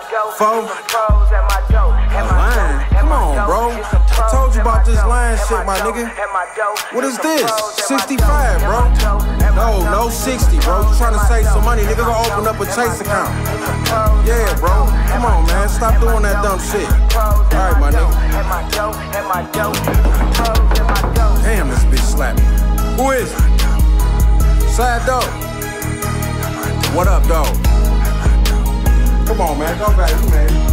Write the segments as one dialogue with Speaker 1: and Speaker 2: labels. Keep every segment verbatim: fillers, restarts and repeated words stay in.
Speaker 1: Four. Line. Come on, bro. I told you about this line shit, my nigga. What is this? sixty-five, bro. No, no sixty, bro. You trying to save some money, nigga? Go open up a Chase account. Yeah, bro. Come on, man. Stop doing that dumb shit. Alright, my nigga. Damn, this bitch slapping. Who is it? Sad dog. What up, dog? Come on, man. Go back, man.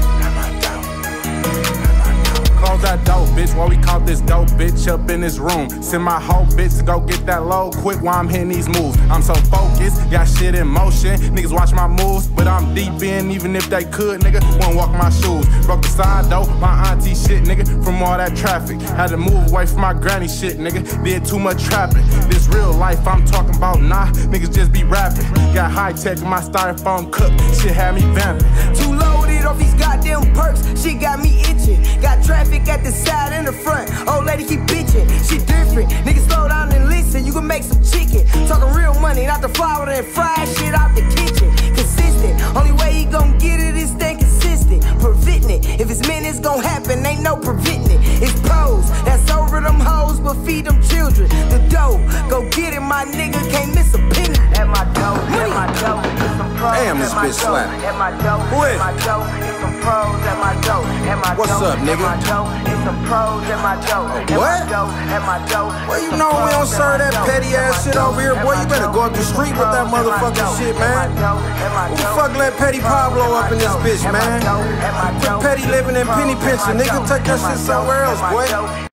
Speaker 2: Close that door, bitch, while we caught this dope bitch up in this room. Send my whole bitch to go get that load quick while I'm hitting these moves. I'm so focused, got shit in motion. Niggas watch my moves, but I'm deep in, even if they could, nigga, won't walk my shoes. Broke the side door, my auntie shit, nigga, from all that traffic. Had to move away from my granny shit, nigga, did too much trapping. This real life I'm talking about, nah, niggas just be rapping. Got high tech in my styrofoam cook, shit had me vamping.
Speaker 3: Too loaded off these goddamn perks, shit got me itching. Got traffic at the side and the front, old lady keep bitching. She different, niggas slow down and listen, you can make some chicken. Talking real money, not the flour and fried shit out the kitchen. Consistent, only way he gon' get it is stay consistent. Preventing it, if it's meant it's gon' happen, ain't no preventing it. It's pros, that's over them hoes, but feed them children. The dough, go get it, my nigga, can't miss a penny.
Speaker 4: At my dough, at my dough, it's some pros.
Speaker 1: Damn, this bitch slapping.
Speaker 4: At my dough,
Speaker 1: who is
Speaker 4: at my dough, it's some pros. At my dough, at my
Speaker 1: What's
Speaker 4: dough,
Speaker 1: up, nigga?
Speaker 4: At my dough, it's some pros. At my dough,
Speaker 1: oh, what?
Speaker 4: At my dough, at my dough,
Speaker 1: well, you know we don't serve that petty ass shit over here, boy. You better go up the street with that motherfucking shit, man. Who the fuck let Petty Pablo up in this bitch, man? Quit petty living in penny pinching, nigga. Take that shit somewhere else, boy.